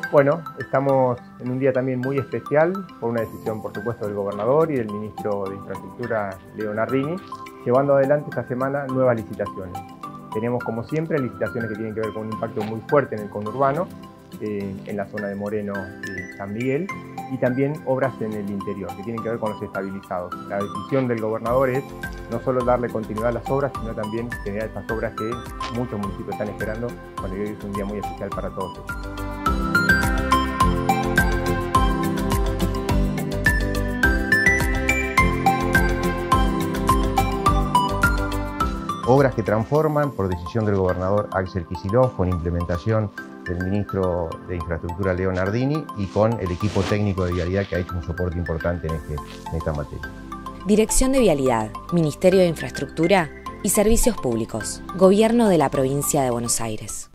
Bueno, estamos en un día también muy especial por una decisión, por supuesto, del gobernador y del ministro de Infraestructura, Leo Nardini, llevando adelante esta semana nuevas licitaciones. Tenemos, como siempre, licitaciones que tienen que ver con un impacto muy fuerte en el conurbano, en la zona de Moreno y San Miguel, y también obras en el interior, que tienen que ver con los estabilizados. La decisión del gobernador es no solo darle continuidad a las obras, sino también generar estas obras que muchos municipios están esperando, cuando hoy es un día muy especial para todos ellos. Obras que transforman por decisión del gobernador Axel Kicillof, con implementación del ministro de Infraestructura Leo Nardini y con el equipo técnico de Vialidad, que ha hecho un soporte importante en esta materia. Dirección de Vialidad, Ministerio de Infraestructura y Servicios Públicos, Gobierno de la Provincia de Buenos Aires.